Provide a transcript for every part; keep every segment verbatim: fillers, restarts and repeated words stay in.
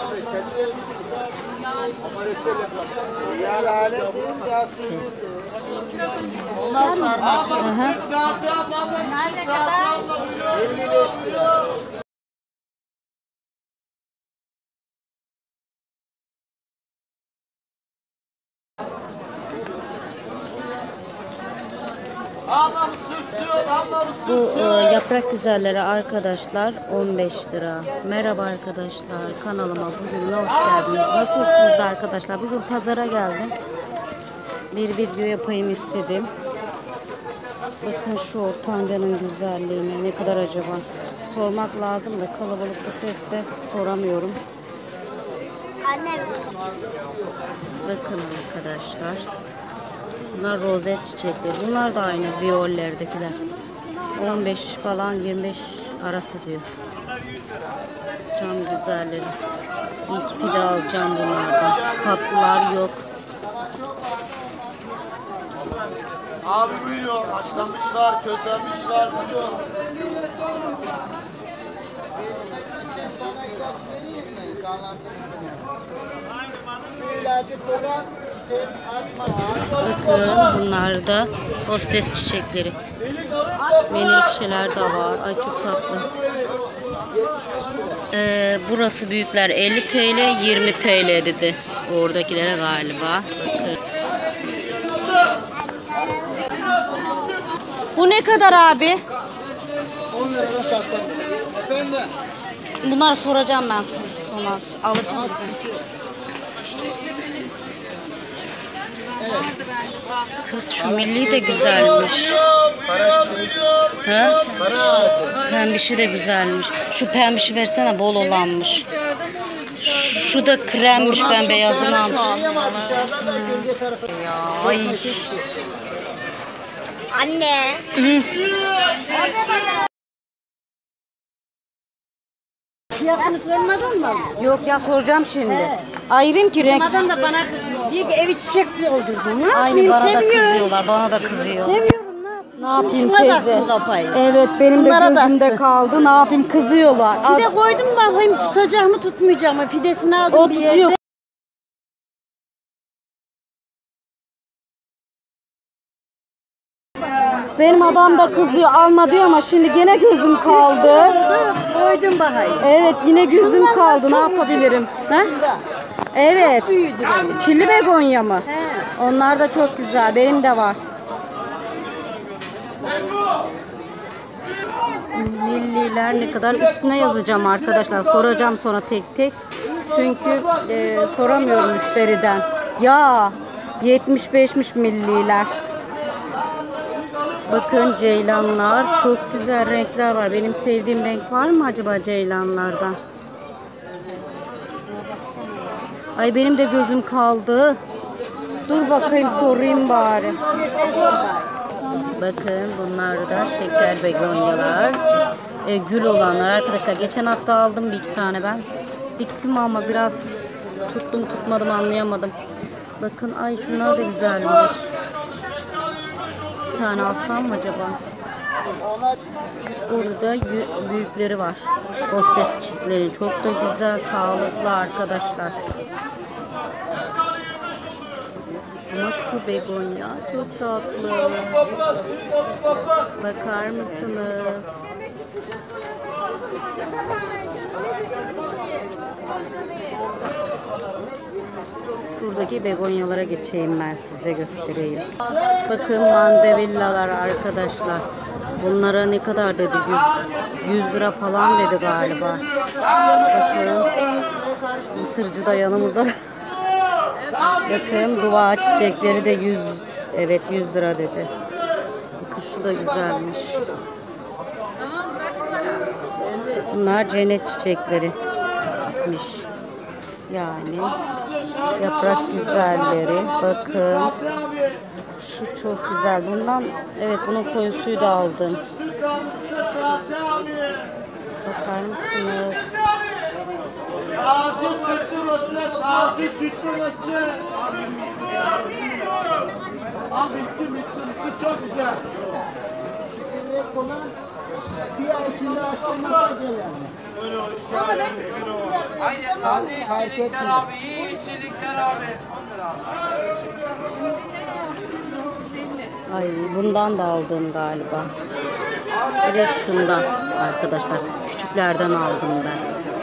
Onlar sarmaşık. yirmi beş lira. Bu e, yaprak güzelleri arkadaşlar on beş lira. Merhaba arkadaşlar, kanalıma bugün hoş geldiniz. Nasılsınız arkadaşlar? Bugün pazara geldim. Bir video yapayım istedim. Bakın şu ortancanın güzelliğine, ne kadar acaba? Sormak lazım da kalabalıkta sesle soramıyorum. Anne. Bakın arkadaşlar. Bunlar rozet çiçekleri. Bunlar da aynı viyollerdekiler. on beş falan yirmi beş arası diyor. Cam güzelleri. İlk fide alacağım bunlardan. Tatlılar yok. Abi buyuruyor. Haşlanmış var, közlenmiş var. Buyuruyor. Sana ilaç vereyim mi? Şu ilacı kullan. Bakın bunlar da hostes çiçekleri. Menekşeler de var. Ay çok tatlı. Ee, burası büyükler elli TL, yirmi TL dedi. Oradakilere galiba. Bakın. Bu ne kadar abi? on liradan sattan. Efendim? Bunları soracağım ben sonra. Alacağım mısın? Kız şu milli de güzelmiş. Para şey. Ha? Para ağacı. Pembişi de güzelmiş. Şu pembişi versene, bol olanmış. Şu da kremmiş, ben beyazını almışım. Ama dışarıda da gölge tarafı. Ya, ay. Anne. Hı. Fiyatını sormadın mı? Yok ya, soracağım şimdi. Ayrım ki renk. Adam da bana kızıyor. Diyor ki evi çiçekli oldurdun. Ne Aynı yapayım? bana da Seviyorum. kızıyorlar, bana da kızıyor. Seviyorum, ne yapayım? Ne yapayım Şuna teyze? taktım kafayı. Evet, benim de Bunlara gözümde taktı. kaldı. Ne yapayım, kızıyorlar. Fide koydum, bakayım tutacak mı tutmayacak mı? Fidesini aldım O bir tutuyor. yerde. Benim adam da kızıyor, alma diyor ama şimdi gene gözüm kaldı. Koydum bakayım. Evet, yine gözüm kaldı. Ne yapabilirim? Ha? Evet. Büyüdü benim. Çilli begonya mı? He. Onlar da çok güzel. Benim de var. Milliler ne kadar, üstüne yazacağım arkadaşlar. Soracağım sonra tek tek. Çünkü e, soramıyorum müşteriden. Ya yetmiş beşmiş milliler. Bakın ceylanlar. Çok güzel renkler var. Benim sevdiğim renk var mı acaba ceylanlardan? Ay benim de gözüm kaldı. Dur bakayım, sorayım bari. Bakın bunlar da şeker begonyalar. E, gül olanlar arkadaşlar. Geçen hafta aldım bir iki tane ben. Diktim ama biraz tuttum tutmadım anlayamadım. Bakın ay şunlar da güzelmiş. Bir tane alsam mı acaba? Burada büyükleri var. Hostes çiçekleri. Çok da güzel, sağlıklı arkadaşlar. Ama şu begonya çok tatlı. Bakar mısınız? Şuradaki begonyalara geçeyim, ben size göstereyim. Bakın mandavillalar arkadaşlar. Bunlara ne kadar dedi? yüz lira falan dedi galiba. Bakın. Mısırcı da yanımızda. Bakın dua çiçekleri de yüz, evet yüz lira dedi. Bakın şu da güzelmiş. Bunlar cennet çiçekleriymiş. Yani yaprak güzelleri. Bakın şu çok güzel. Bundan, evet, bunun koyusuyu da aldım. Bakar mısınız? Taze sütlü mısır, taze sütlü mısır. Abi bitsin bitsin, süt çok güzel. Bir ay içinde açtırmazsa gelir. Aynen taze işçilikler abi, iyi işçilikler abi. Ay bundan da aldım galiba. Bir de şundan arkadaşlar. Küçüklerden aldım ben.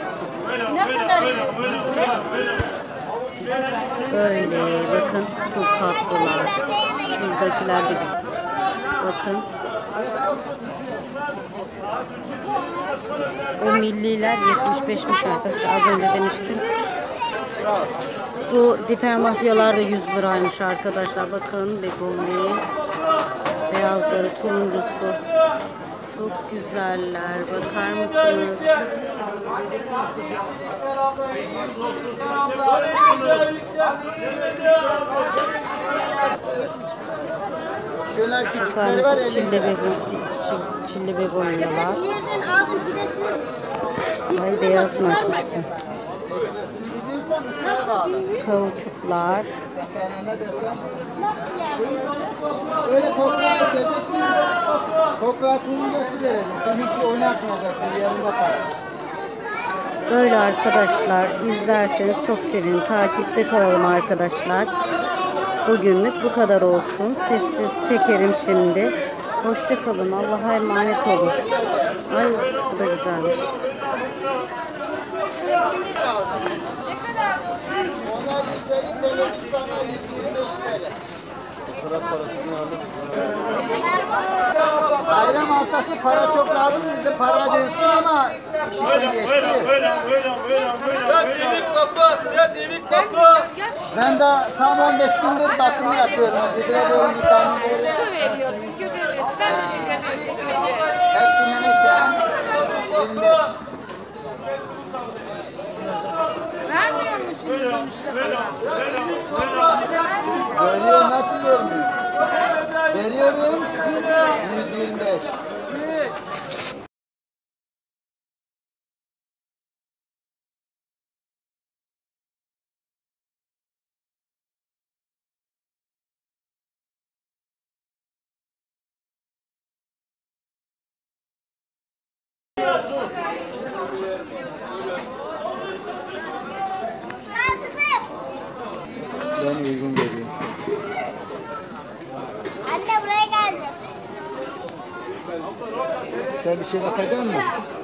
Böyle bakın çok tatlılar. Şuradakiler de güzel. Bakın. O milliler yetmiş beşmiş arkadaşlar. Az önce demiştim. Bu difen mafyalar da yüz liraymış arkadaşlar. Bakın begoni. Beyazları, turuncusu. Çok güzeller. Bakar mısınız? Şöyle Bakar küçükleri var mısınız? Çilli elinde. begon, çil- çilli begonyalar. Yerden aldım fidesini. Ay beyazmışmış bu. Biliyorsan üstüne bağlı. Kauçuklar. Sen ne desen. Öyle toprağa ekeceksin. Toprağa kurunca su vereceksin. Hiç oynatmayacaksın. Yerinde kal. Böyle arkadaşlar izlerseniz çok sevinirim. Takipte kalalım arkadaşlar. Bugünlük bu kadar olsun. Sessiz çekerim şimdi. Hoşça kalın. Allah'a emanet olun. Ay bu da güzelmiş. Ona yüz elli T L, sana yüz yirmi beş T L. Bayram haftası para çok lazım bize para dönsün ama işten geçti. Sen delik kapat, sen delik kapat. Ben de tam on beş gündür basımı yapıyorum. Gübre diyorum vitamin verin. Su veriyorsun, gübre veriyorsun. Ben de gübre veriyorum. Hepsinden eşya. yirmi beş. Vermiyor musun şimdi dönüşte falan? Veriyorum nasıl vermiyor? Veriyorum. yüz yirmi beş. Ben uygun görüyorum. Anne buraya geldi. Sen bir şey bakacak mısın?